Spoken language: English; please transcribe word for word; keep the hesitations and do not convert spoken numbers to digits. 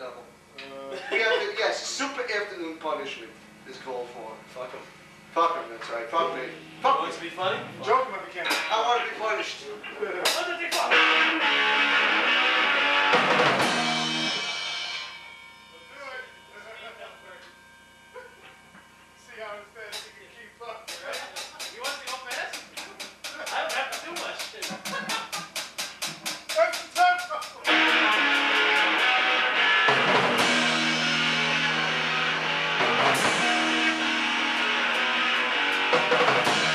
double. Uh, We have to, yes, super afternoon punishment is called for. Fuck him. Fuck him, that's right. Fuck me. Fuck me. Wants to be funny? joke him if you can. I want to be punished. What did they fuck? See how fast he can keep up. You want to go fast? I don't have to do much. That's the tempo. Thank you.